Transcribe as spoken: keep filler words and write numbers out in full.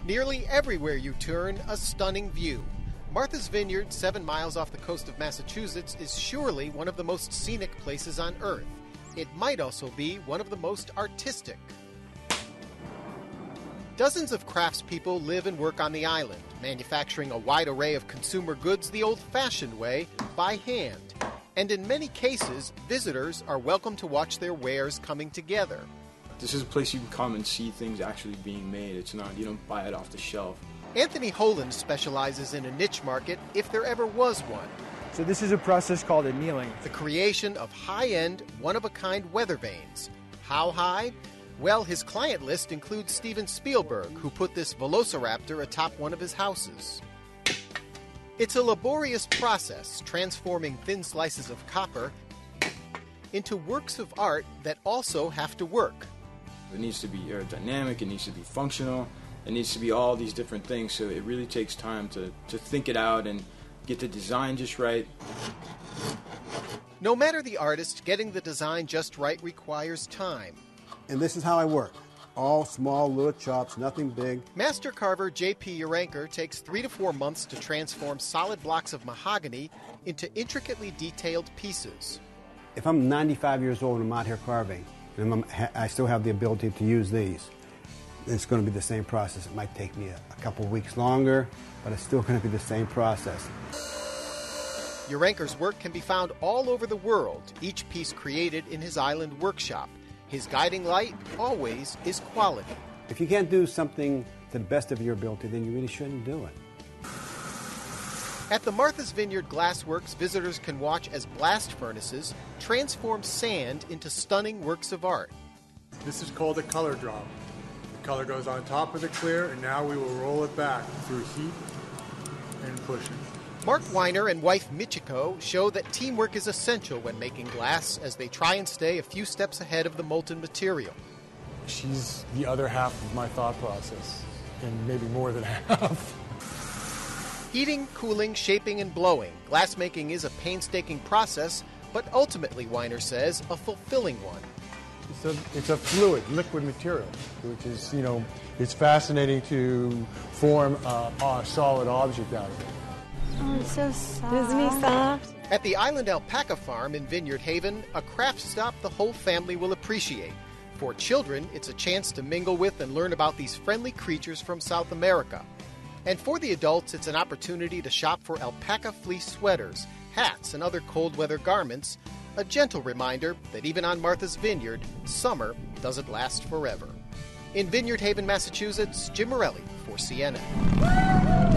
Nearly everywhere you turn, a stunning view. Martha's Vineyard, seven miles off the coast of Massachusetts, is surely one of the most scenic places on Earth. It might also be one of the most artistic. Dozens of craftspeople live and work on the island, manufacturing a wide array of consumer goods the old-fashioned way, by hand. And in many cases, visitors are welcome to watch their wares coming together. This is a place you can come and see things actually being made. It's not, you don't buy it off the shelf. Anthony Holland specializes in a niche market, if there ever was one. So this is a process called annealing. The creation of high-end, one-of-a-kind weather vanes. How high? Well, his client list includes Steven Spielberg, who put this velociraptor atop one of his houses. It's a laborious process, transforming thin slices of copper into works of art that also have to work. It needs to be aerodynamic, it needs to be functional, it needs to be all these different things, so it really takes time to, to think it out and get the design just right. No matter the artist, getting the design just right requires time. And this is how I work. All small little chops, nothing big. Master carver J P Uranker takes three to four months to transform solid blocks of mahogany into intricately detailed pieces. If I'm ninety-five years old and I'm out here carving, and I'm, I still have the ability to use these, it's going to be the same process. It might take me a, a couple weeks longer, but it's still going to be the same process. Uranker's work can be found all over the world, each piece created in his island workshop. His guiding light, always, is quality. If you can't do something to the best of your ability, then you really shouldn't do it. At the Martha's Vineyard Glassworks, visitors can watch as blast furnaces transform sand into stunning works of art. This is called a color drop. The color goes on top of the clear, and now we will roll it back through heat and pushing. Mark Weiner and wife Michiko show that teamwork is essential when making glass as they try and stay a few steps ahead of the molten material. She's the other half of my thought process, and maybe more than half. Heating, cooling, shaping, and blowing. Glassmaking is a painstaking process, but ultimately, Weiner says, a fulfilling one. It's a, it's a fluid, liquid material, which is, you know, it's fascinating to form a, a solid object out of it. Oh, it's so soft. Isn't he soft? At the Island Alpaca Farm in Vineyard Haven, a craft stop the whole family will appreciate. For children, it's a chance to mingle with and learn about these friendly creatures from South America. And for the adults, it's an opportunity to shop for alpaca fleece sweaters, hats, and other cold weather garments, a gentle reminder that even on Martha's Vineyard, summer doesn't last forever. In Vineyard Haven, Massachusetts, Jim Morelli for C N N.